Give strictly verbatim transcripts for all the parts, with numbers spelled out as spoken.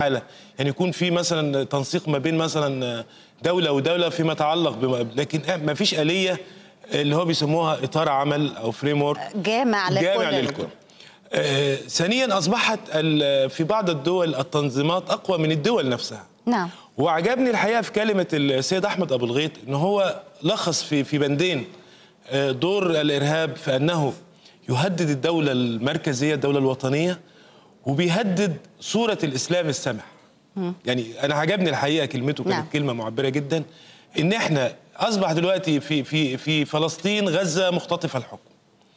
حاله، يعني يكون في مثلا تنسيق ما بين مثلا دوله ودوله فيما يتعلق بم... لكن ما فيش آلية اللي هو بيسموها اطار عمل او فريم ورك جامع لكل جامع للكل. آه ثانيا اصبحت في بعض الدول التنظيمات اقوى من الدول نفسها. نعم. وعجبني الحقيقه في كلمه السيد احمد ابو الغيط ان هو لخص في في بندين دور الارهاب في انه يهدد الدوله المركزيه الدوله الوطنيه وبيهدد صوره الاسلام السمح. م. يعني انا عجبني الحقيقه كلمته كانت نعم. كلمه معبره جدا ان احنا اصبح دلوقتي في في في فلسطين غزه مختطفه الحكم.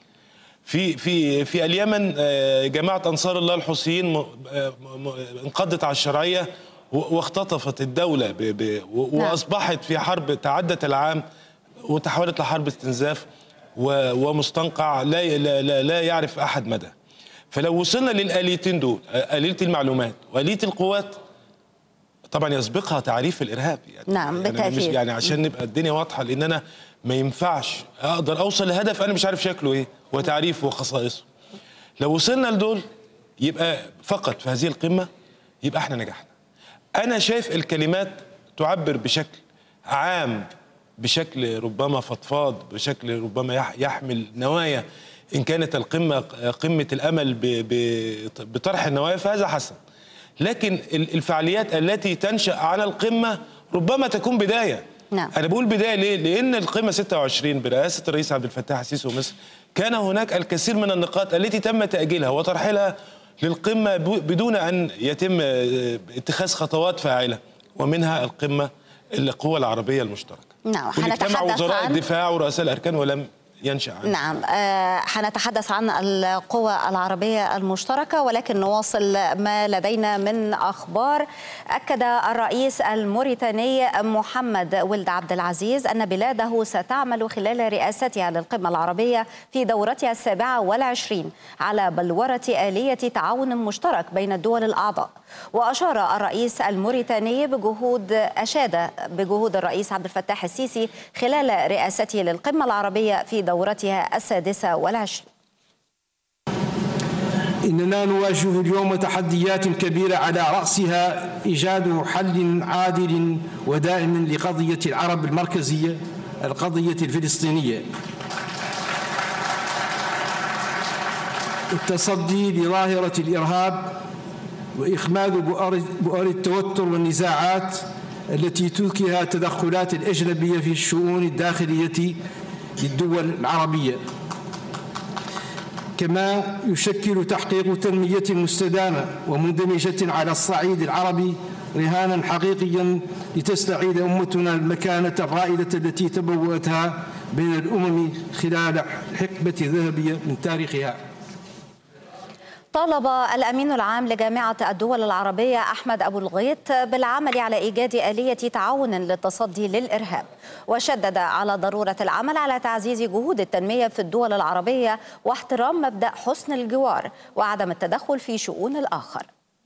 في في في اليمن جماعه انصار الله الحوثيين انقضت على الشرعيه واختطفت الدوله ب ب واصبحت في حرب تعدت العام وتحولت لحرب استنزاف ومستنقع لا لا لا يعرف احد مدى. فلو وصلنا للآليتين دول، آلية المعلومات وآلية القوات، طبعا يسبقها تعريف الارهاب. يعني نعم بالتاكيد. يعني, يعني عشان نبقى الدنيا واضحه، لان انا ما ينفعش اقدر اوصل لهدف انا مش عارف شكله ايه وتعريفه وخصائصه. لو وصلنا لدول يبقى فقط في هذه القمه يبقى احنا نجحنا. انا شايف الكلمات تعبر بشكل عام، بشكل ربما فضفاض، بشكل ربما يحمل نوايا. ان كانت القمه قمه الامل بطرح النوايا فهذا حسن، لكن الفعاليات التي تنشأ على القمه ربما تكون بدايه. نعم. انا بقول بدايه ليه؟ لان القمه ستة وعشرين برئاسه الرئيس عبد الفتاح السيسي ومصر كان هناك الكثير من النقاط التي تم تاجيلها وترحيلها للقمه بدون ان يتم اتخاذ خطوات فاعله، ومنها القمه القوى العربيه المشتركه. نعم. اجتمع وزراء عن... الدفاع ورؤساء الاركان ولم ينشأ عنه. نعم. حنتحدث عن القوى العربية المشتركة، ولكن نواصل ما لدينا من أخبار. أكد الرئيس الموريتاني محمد ولد عبد العزيز أن بلاده ستعمل خلال رئاستها للقمة العربية في دورتها السابعة والعشرين على بلورة آلية تعاون مشترك بين الدول الأعضاء. وأشار الرئيس الموريتاني بجهود أشاد بجهود الرئيس عبد الفتاح السيسي خلال رئاسته للقمة العربية في دورتها السادسة والعشرين. إننا نواجه اليوم تحديات كبيرة على رأسها إيجاد حل عادل ودائم لقضية العرب المركزية، القضية الفلسطينية، التصدي لظاهرة الإرهاب وإخماد بؤر التوتر والنزاعات التي تلقيها التدخلات الأجنبية في الشؤون الداخلية للدول العربية. كما يشكل تحقيق تنمية مستدامة ومندمجة على الصعيد العربي رهانا حقيقيا لتستعيد أمتنا المكانة الرائدة التي تبوأتها بين الأمم خلال حقبة ذهبية من تاريخها. طالب الأمين العام لجامعة الدول العربية أحمد أبو الغيط بالعمل على إيجاد آلية تعاون للتصدي للإرهاب، وشدد على ضرورة العمل على تعزيز جهود التنمية في الدول العربية واحترام مبدأ حسن الجوار وعدم التدخل في شؤون الآخر.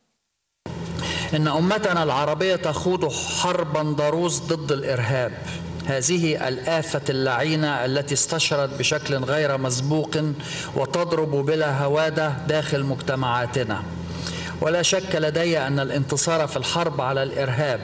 إن أمتنا العربية تخوض حربا ضروس ضد الإرهاب، هذه الآفة اللعينة التي استشرت بشكل غير مسبوق وتضرب بلا هوادة داخل مجتمعاتنا. ولا شك لدي أن الانتصار في الحرب على الإرهاب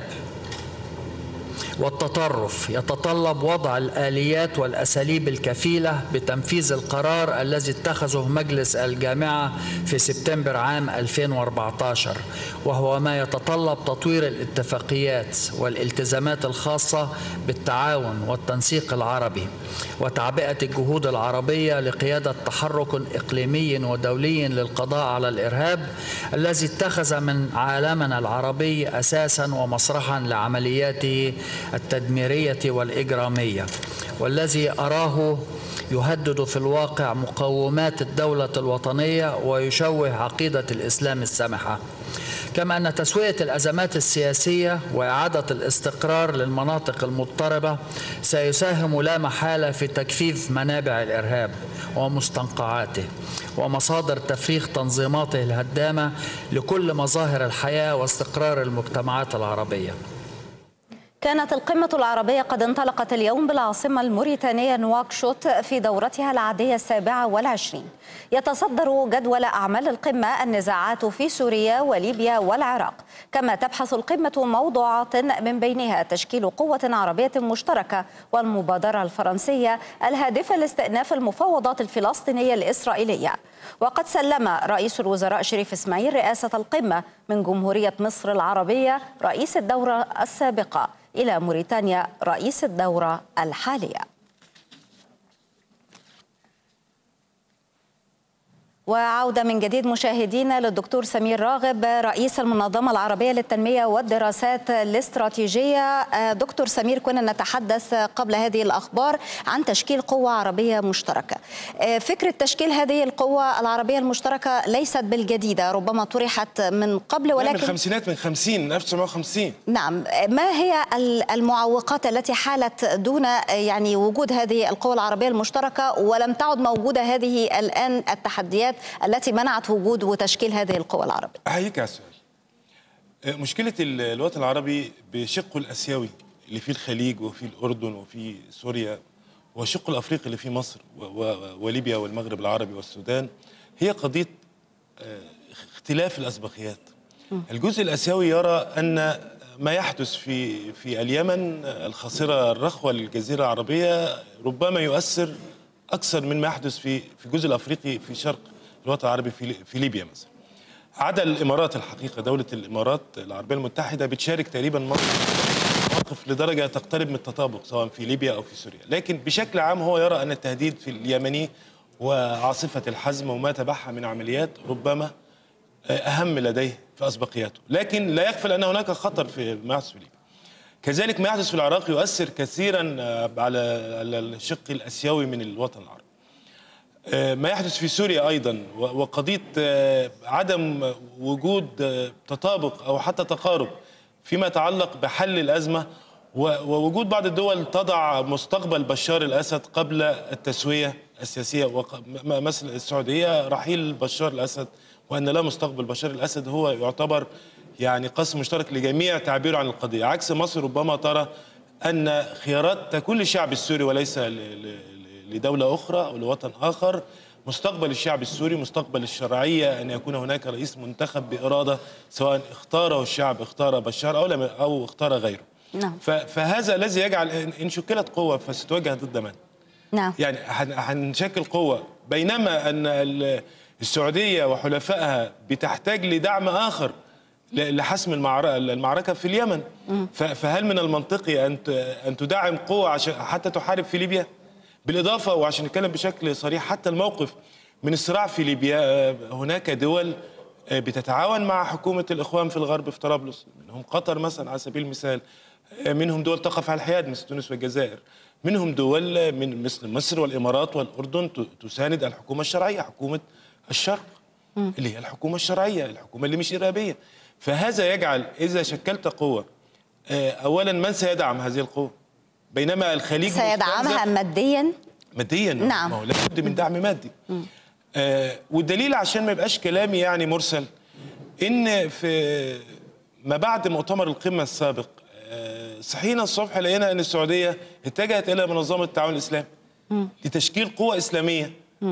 والتطرف يتطلب وضع الآليات والأساليب الكفيلة بتنفيذ القرار الذي اتخذه مجلس الجامعة في سبتمبر عام ألفين وأربعة عشر، وهو ما يتطلب تطوير الاتفاقيات والالتزامات الخاصة بالتعاون والتنسيق العربي وتعبئة الجهود العربية لقيادة تحرك إقليمي ودولي للقضاء على الإرهاب الذي اتخذ من عالمنا العربي أساسا ومسرحا لعملياته التدميرية والإجرامية، والذي أراه يهدد في الواقع مقومات الدولة الوطنية ويشوه عقيدة الإسلام السمحة. كما أن تسوية الأزمات السياسية وإعادة الاستقرار للمناطق المضطربة سيساهم لا محالة في تجفيف منابع الإرهاب ومستنقعاته ومصادر تفريغ تنظيماته الهدامة لكل مظاهر الحياة واستقرار المجتمعات العربية. كانت القمة العربية قد انطلقت اليوم بالعاصمة الموريتانية نواكشوط في دورتها العادية السابعة والعشرين. يتصدر جدول أعمال القمة النزاعات في سوريا وليبيا والعراق، كما تبحث القمة موضوعات من بينها تشكيل قوة عربية مشتركة والمبادرة الفرنسية الهادفة لاستئناف المفاوضات الفلسطينية الإسرائيلية. وقد سلم رئيس الوزراء شريف إسماعيل رئاسة القمة من جمهورية مصر العربية رئيس الدورة السابقة إلى موريتانيا رئيس الدورة الحالية. وعودة من جديد مشاهدينا للدكتور سمير راغب رئيس المنظمة العربية للتنمية والدراسات الاستراتيجية. دكتور سمير، كنا نتحدث قبل هذه الأخبار عن تشكيل قوة عربية مشتركة. فكرة تشكيل هذه القوة العربية المشتركة ليست بالجديدة، ربما طرحت من قبل ولكن من الخمسينات، من خمسين ألف وتسعمائة وخمسين. نعم، ما هي المعوقات التي حالت دون يعني وجود هذه القوة العربية المشتركة ولم تعد موجودة هذه الآن التحديات التي منعت وجود وتشكيل هذه القوى العربية؟ أحييك على السؤال. مشكلة الوطن العربي بشقه الآسيوي اللي فيه الخليج وفيه الأردن وفيه سوريا، وشقه الأفريقي اللي فيه مصر وليبيا والمغرب العربي والسودان، هي قضية اختلاف الأسبقيات. الجزء الآسيوي يرى أن ما يحدث في في اليمن الخاصرة الرخوة للجزيرة العربية ربما يؤثر أكثر من ما يحدث في في الجزء الأفريقي في شرق الوطن العربي في في ليبيا مثلا. عدا الإمارات، الحقيقة دولة الإمارات العربية المتحدة بتشارك تقريبا مواقف لدرجة تقترب من التطابق سواء في ليبيا أو في سوريا، لكن بشكل عام هو يرى أن التهديد في اليمني وعاصفة الحزم وما تبعها من عمليات ربما أهم لديه في أسبقياته، لكن لا يغفل أن هناك خطر في ما يحدث في ليبيا. كذلك ما يحدث في العراق يؤثر كثيرا على الشق الآسيوي من الوطن العربي. ما يحدث في سوريا أيضا، وقضية عدم وجود تطابق أو حتى تقارب فيما يتعلق بحل الأزمة، ووجود بعض الدول تضع مستقبل بشار الأسد قبل التسوية السياسية، مثل السعودية رحيل بشار الأسد، وأن لا مستقبل بشار الأسد هو يعتبر يعني قسم مشترك لجميع تعبيره عن القضية، عكس مصر ربما ترى أن خيارات تكون للشعب السوري وليس لدولة أخرى أو لوطن آخر. مستقبل الشعب السوري، مستقبل الشرعية، أن يكون هناك رئيس منتخب بإرادة سواء اختاره الشعب، اختار بشار أو لم أو اختار غيره. نعم. فهذا الذي يجعل إن شكلت قوة فستواجه ضد من؟ نعم. يعني هنشكل قوة، بينما أن السعودية وحلفائها بتحتاج لدعم آخر لحسم المعركة في اليمن. فهل من المنطقي أن أن تدعم قوة عشان حتى تحارب في ليبيا؟ بالإضافة وعشان نتكلم بشكل صريح، حتى الموقف من الصراع في ليبيا هناك دول بتتعاون مع حكومة الإخوان في الغرب في طرابلس، منهم قطر مثلا على سبيل المثال، منهم دول تقف على الحياد مثل تونس والجزائر، منهم دول من مثل مصر والإمارات والأردن تساند الحكومة الشرعية، حكومة الشرق اللي هي الحكومة الشرعية، الحكومة اللي مش إرهابية. فهذا يجعل إذا شكلت قوة، أولا من سيدعم هذه القوة؟ بينما الخليج سيدعمها ماديا؟ ماديا، نعم، ما هو لابد من دعم مادي. آه والدليل عشان ما يبقاش كلامي يعني مرسل، إن في ما بعد مؤتمر القمة السابق آه صحينا الصبح لقينا أن السعودية اتجهت إلى منظمة التعاون الإسلامي لتشكيل قوة إسلامية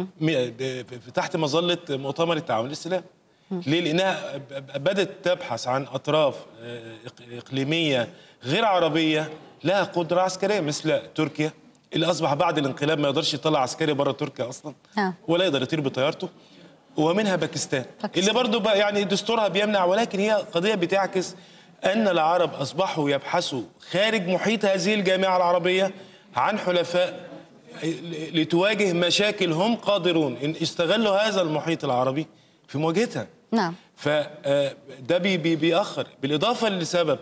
تحت مظلة مؤتمر التعاون الإسلامي. ليه؟ لأنها بدأت تبحث عن أطراف إقليمية غير عربية لها قدرة عسكرية، مثل تركيا اللي أصبح بعد الانقلاب ما يقدرش يطلع عسكري بره تركيا أصلا، ولا يقدر يطير بطيارته، ومنها باكستان, باكستان اللي برضو يعني دستورها بيمنع، ولكن هي قضية بتعكس أن العرب أصبحوا يبحثوا خارج محيط هذه الجامعة العربية عن حلفاء لتواجه مشاكل هم قادرون إن استغلوا هذا المحيط العربي في مواجهتها. نعم. فده بي بي بيأخر، بالإضافة لسبب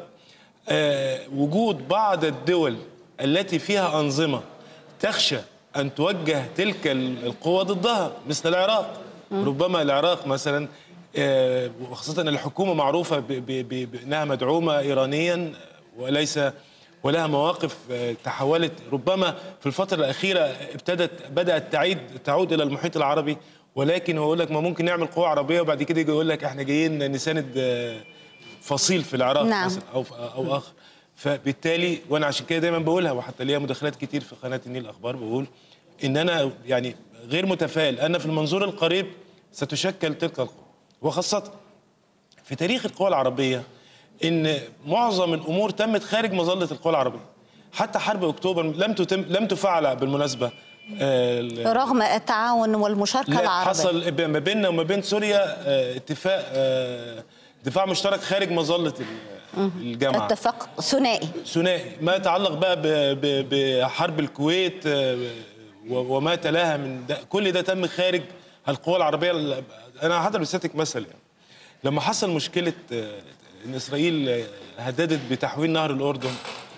وجود بعض الدول التي فيها أنظمة تخشى أن توجه تلك القوى ضدها، مثل العراق. م. ربما العراق مثلا، وخاصة أن الحكومة معروفة بأنها مدعومة إيرانيا وليس ولها مواقف تحولت ربما في الفترة الأخيرة ابتدت بدأت تعيد تعود إلى المحيط العربي، ولكن هو يقول لك ما ممكن نعمل قوة عربية وبعد كده يجي يقول لك احنا جايين نساند فصيل في العراق. نعم. مثلا أو أو آخر. فبالتالي وانا عشان كده دايما بقولها، وحتى ليا مداخلات كتير في قناه النيل الاخبار بقول ان انا يعني غير متفائل ان في المنظور القريب ستشكل تلك القوى، وخاصه في تاريخ القوى العربيه ان معظم الامور تمت خارج مظله القوى العربيه. حتى حرب اكتوبر لم تتم لم تفعل بالمناسبه آه رغم التعاون والمشاركه لا العربيه. حصل ما بيننا وما بين سوريا آه اتفاق آه دفاع مشترك خارج مظله الجامعه، اتفاق ثنائي ثنائي ما يتعلق بقى بحرب الكويت وما تلاها من ده، كل ده تم خارج القوى العربيه. انا هضرب لسيادتك مثل، يعني لما حصل مشكله ان اسرائيل هددت بتحويل نهر الاردن،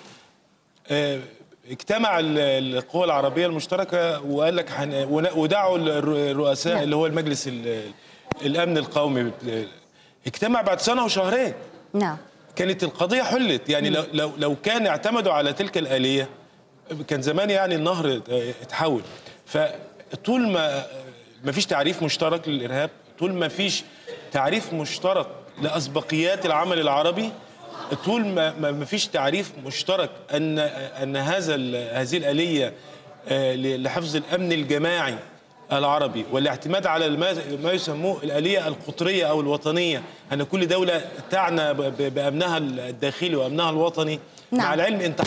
اجتمع القوى العربيه المشتركه وقال لك ودعوا الرؤساء اللي هو المجلس الامن القومي، اجتمع بعد سنه وشهرين. نعم كانت القضيه حلت، يعني لو لو لو كان اعتمدوا على تلك الآلية كان زمان يعني النهر اتحول. فطول ما ما فيش تعريف مشترك للارهاب، طول ما فيش تعريف مشترك لاسبقيات العمل العربي، طول ما ما فيش تعريف مشترك ان ان هذا هذه الآلية لحفظ الامن الجماعي العربي والاعتماد على ما يسموه الآلية القطرية أو الوطنية، أن كل دولة تعنى بأمنها الداخلي وأمنها الوطني. نعم. مع العلم أنت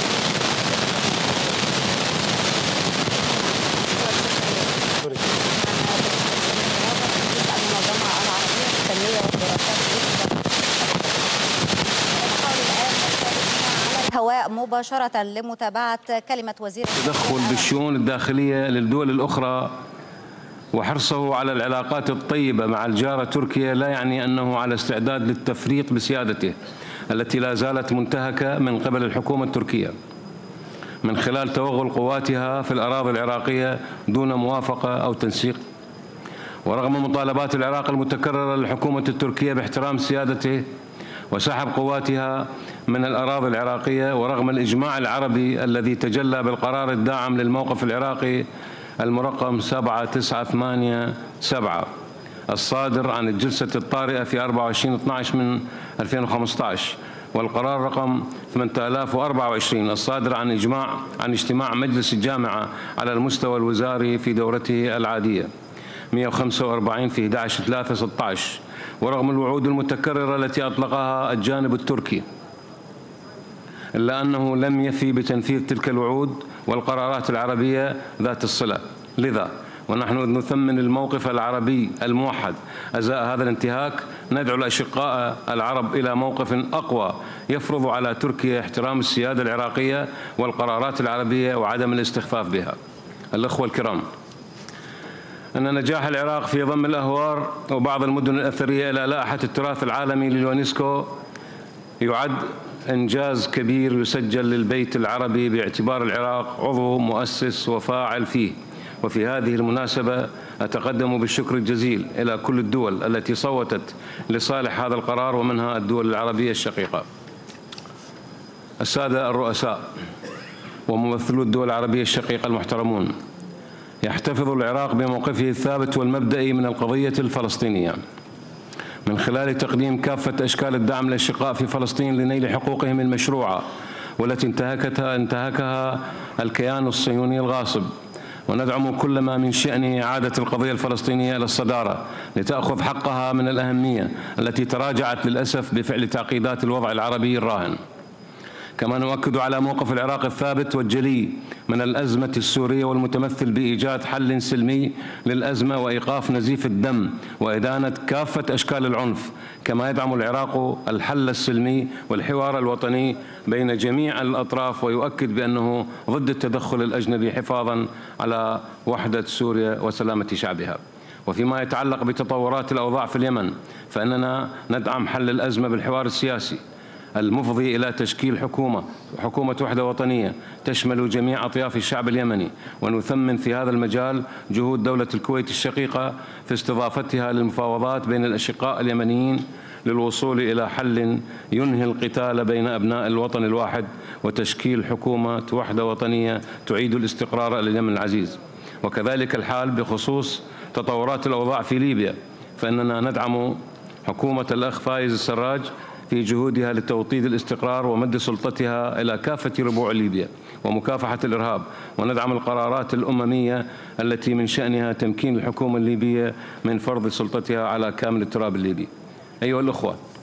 الهواء مباشرة لمتابعة كلمة وزير التدخل بالشؤون الداخلية للدول الأخرى وحرصه على العلاقات الطيبة مع الجارة تركيا لا يعني أنه على استعداد للتفريط بسيادته التي لا زالت منتهكة من قبل الحكومة التركية من خلال توغل قواتها في الأراضي العراقية دون موافقة أو تنسيق. ورغم مطالبات العراق المتكررة للحكومة التركية باحترام سيادته وسحب قواتها من الأراضي العراقية، ورغم الإجماع العربي الذي تجلى بالقرار الداعم للموقف العراقي المرقم سبعة تسعة ثمانية سبعة الصادر عن الجلسة الطارئة في أربعة وعشرين اثني عشر من ألفين وخمسة عشر، والقرار رقم ثمانية آلاف وأربعة وعشرين الصادر عن إجماع عن اجتماع مجلس الجامعة على المستوى الوزاري في دورته العادية مئة وخمسة وأربعين في أحد عشر ثلاثة ستة عشر. ورغم الوعود المتكررة التي أطلقها الجانب التركي، إلا أنه لم يفي بتنفيذ تلك الوعود والقرارات العربية ذات الصلة. لذا ونحن نثمن الموقف العربي الموحد أزاء هذا الانتهاك، ندعو الأشقاء العرب إلى موقف أقوى يفرض على تركيا احترام السيادة العراقية والقرارات العربية وعدم الاستخفاف بها. الأخوة الكرام، أن نجاح العراق في ضم الأهوار وبعض المدن الأثرية إلى لائحة التراث العالمي لليونسكو يعد إنجاز كبير يسجل للبيت العربي باعتبار العراق عضو مؤسس وفاعل فيه. وفي هذه المناسبة أتقدم بالشكر الجزيل إلى كل الدول التي صوتت لصالح هذا القرار، ومنها الدول العربية الشقيقة. السادة الرؤساء وممثلو الدول العربية الشقيقة المحترمون، يحتفظ العراق بموقفه الثابت والمبدئي من القضية الفلسطينية من خلال تقديم كافة أشكال الدعم للأشقاء في فلسطين لنيل حقوقهم المشروعة والتي انتهكتها انتهكها الكيان الصهيوني الغاصب. وندعم كل ما من شأن إعادة القضية الفلسطينية إلى الصدارة لتأخذ حقها من الأهمية التي تراجعت للأسف بفعل تعقيدات الوضع العربي الراهن. كما نؤكد على موقف العراق الثابت والجلي من الأزمة السورية والمتمثل بإيجاد حل سلمي للأزمة وإيقاف نزيف الدم وإدانة كافة أشكال العنف. كما يدعم العراق الحل السلمي والحوار الوطني بين جميع الأطراف، ويؤكد بأنه ضد التدخل الأجنبي حفاظا على وحدة سوريا وسلامة شعبها. وفيما يتعلق بتطورات الأوضاع في اليمن، فإننا ندعم حل الأزمة بالحوار السياسي المفضي إلى تشكيل حكومة حكومة وحدة وطنية تشمل جميع أطياف الشعب اليمني. ونثمن في هذا المجال جهود دولة الكويت الشقيقة في استضافتها للمفاوضات بين الأشقاء اليمنيين للوصول إلى حل ينهي القتال بين أبناء الوطن الواحد وتشكيل حكومة وحدة وطنية تعيد الاستقرار لليمن العزيز. وكذلك الحال بخصوص تطورات الأوضاع في ليبيا، فإننا ندعم حكومة الأخ فايز السراج في جهودها لتوطيد الاستقرار ومد سلطتها إلى كافة ربوع ليبيا ومكافحة الإرهاب، وندعم القرارات الأممية التي من شأنها تمكين الحكومة الليبية من فرض سلطتها على كامل التراب الليبي. أيها الأخوة،